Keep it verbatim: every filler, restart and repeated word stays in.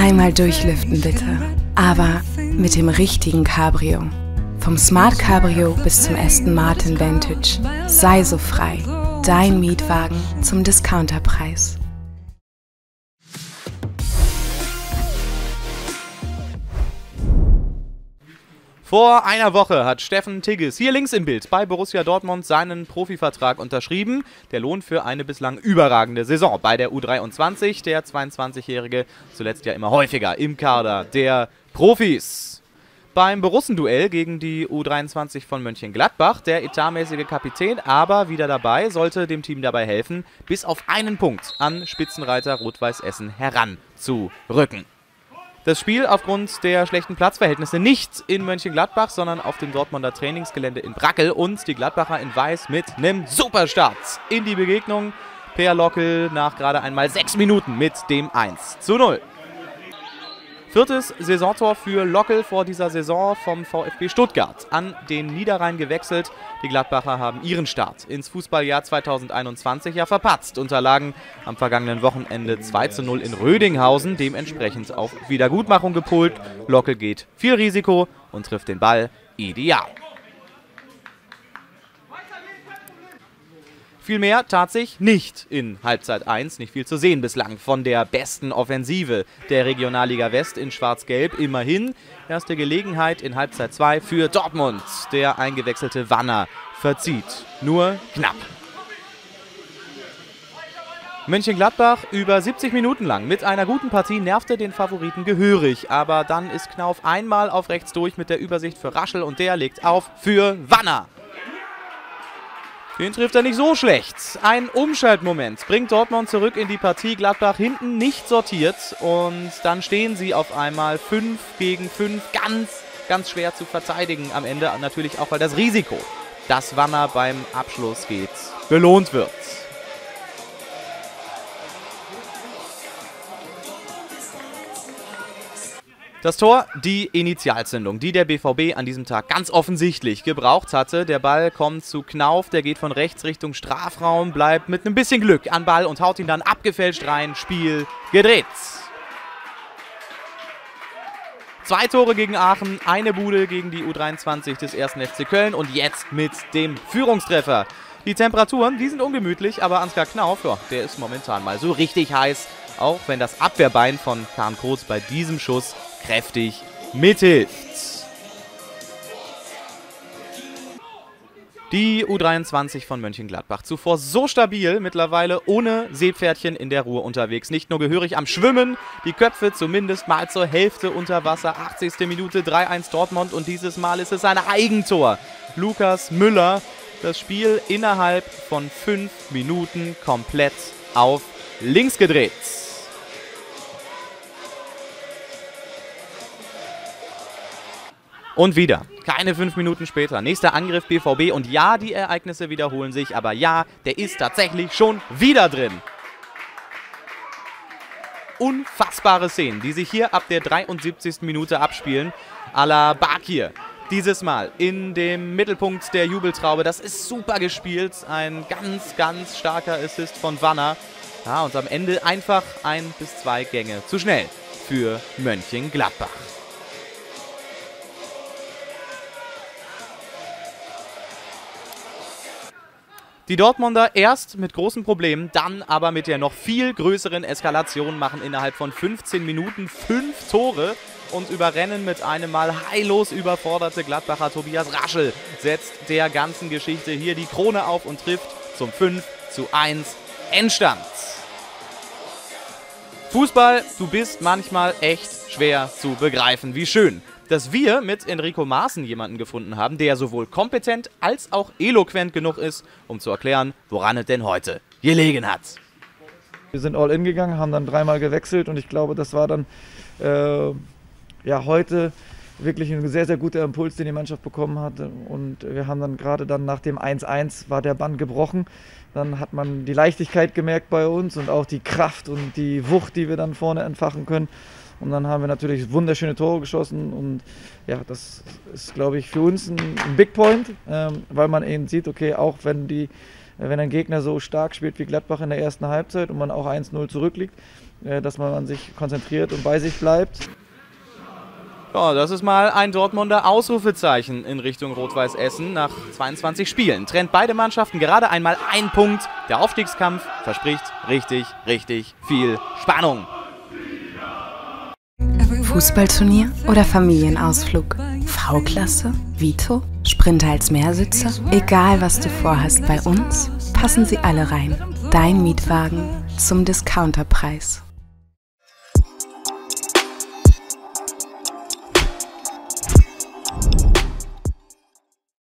Einmal durchlüften bitte, aber mit dem richtigen Cabrio. Vom Smart Cabrio bis zum Aston Martin Vantage. Sei so frei. Dein Mietwagen zum Discounterpreis. Vor einer Woche hat Steffen Tigges hier links im Bild bei Borussia Dortmund seinen Profivertrag unterschrieben. Der Lohn für eine bislang überragende Saison bei der U dreiundzwanzig. Der zweiundzwanzigjährige zuletzt ja immer häufiger im Kader der Profis. Beim Borussenduell gegen die U dreiundzwanzig von Mönchengladbach der etatmäßige Kapitän, aber wieder dabei, sollte dem Team dabei helfen, bis auf einen Punkt an Spitzenreiter Rot-Weiß Essen heranzurücken. Das Spiel aufgrund der schlechten Platzverhältnisse nicht in Mönchengladbach, sondern auf dem Dortmunder Trainingsgelände in Brackel und die Gladbacher in Weiß mit einem Superstart in die Begegnung. Per Lockel nach gerade einmal sechs Minuten mit dem eins zu null. Viertes Saisontor für Lockel vor dieser Saison vom VfB Stuttgart. An den Niederrhein gewechselt. Die Gladbacher haben ihren Start ins Fußballjahr zweitausendeinundzwanzig ja verpatzt. Unterlagen am vergangenen Wochenende zwei zu null in Rödinghausen. Dementsprechend auf Wiedergutmachung gepolt. Lockel geht viel Risiko und trifft den Ball ideal. Viel mehr tat sich nicht in Halbzeit eins, nicht viel zu sehen bislang von der besten Offensive der Regionalliga West in Schwarz-Gelb. Immerhin erste Gelegenheit in Halbzeit zwei für Dortmund. Der eingewechselte Wanner verzieht, nur knapp. Mönchengladbach über siebzig Minuten lang mit einer guten Partie nervte den Favoriten gehörig. Aber dann ist Knauf einmal auf rechts durch mit der Übersicht für Raschel und der legt auf für Wanner. Den trifft er nicht so schlecht. Ein Umschaltmoment bringt Dortmund zurück in die Partie. Gladbach hinten nicht sortiert und dann stehen sie auf einmal fünf gegen fünf. Ganz, ganz schwer zu verteidigen am Ende. Natürlich auch, weil das Risiko, das Wanner beim Abschluss geht, belohnt wird. Das Tor, die Initialzündung, die der B V B an diesem Tag ganz offensichtlich gebraucht hatte. Der Ball kommt zu Knauf, der geht von rechts Richtung Strafraum, bleibt mit einem bisschen Glück an Ball und haut ihn dann abgefälscht rein. Spiel gedreht. Zwei Tore gegen Aachen, eine Bude gegen die U dreiundzwanzig des ersten F C Köln und jetzt mit dem Führungstreffer. Die Temperaturen, die sind ungemütlich, aber Ansgar Knauf, ja, der ist momentan mal so richtig heiß, auch wenn das Abwehrbein von Kahn Kroos bei diesem Schuss kräftig mithilft. Die U dreiundzwanzig von Mönchengladbach, zuvor so stabil, mittlerweile ohne Seepferdchen in der Ruhr unterwegs. Nicht nur gehörig am Schwimmen, die Köpfe zumindest mal zur Hälfte unter Wasser. achtzigste Minute, drei eins Dortmund und dieses Mal ist es ein Eigentor. Lukas Müller, das Spiel innerhalb von fünf Minuten komplett auf links gedreht. Und wieder, keine fünf Minuten später, nächster Angriff B V B und ja, die Ereignisse wiederholen sich, aber ja, der ist tatsächlich schon wieder drin. Unfassbare Szenen, die sich hier ab der dreiundsiebzigsten Minute abspielen, à la Bakir. Dieses Mal in dem Mittelpunkt der Jubeltraube, das ist super gespielt, ein ganz, ganz starker Assist von Wanner. Ja, und am Ende einfach ein bis zwei Gänge zu schnell für Mönchengladbach. Die Dortmunder erst mit großen Problemen, dann aber mit der noch viel größeren Eskalation machen innerhalb von fünfzehn Minuten fünf Tore und überrennen mit einem Mal heillos überforderte Gladbacher Tobias Raschel. Setzt der ganzen Geschichte hier die Krone auf und trifft zum fünf zu eins Endstand. Fußball, du bist manchmal echt schwer zu begreifen. Wie schön, dass wir mit Enrico Maaßen jemanden gefunden haben, der sowohl kompetent als auch eloquent genug ist, um zu erklären, woran es denn heute gelegen hat. Wir sind all in gegangen, haben dann dreimal gewechselt und ich glaube, das war dann äh, ja, heute wirklich ein sehr, sehr guter Impuls, den die Mannschaft bekommen hat. Und wir haben dann gerade dann nach dem eins eins war der Bann gebrochen. Dann hat man die Leichtigkeit gemerkt bei uns und auch die Kraft und die Wucht, die wir dann vorne entfachen können. Und dann haben wir natürlich wunderschöne Tore geschossen und ja, das ist, glaube ich, für uns ein, ein Big Point, ähm, weil man eben sieht, okay, auch wenn die wenn ein Gegner so stark spielt wie Gladbach in der ersten Halbzeit und man auch eins null zurückliegt, dass man sich konzentriert und bei sich bleibt. Ja, das ist mal ein Dortmunder Ausrufezeichen in Richtung Rot-Weiß Essen nach zweiundzwanzig Spielen. Trennt beide Mannschaften gerade einmal ein Punkt. Der Aufstiegskampf verspricht richtig, richtig viel Spannung. Fußballturnier oder Familienausflug? V-Klasse? Vito? Sprinter als Mehrsitzer? Egal was du vorhast, bei uns passen sie alle rein. Dein Mietwagen zum Discounterpreis.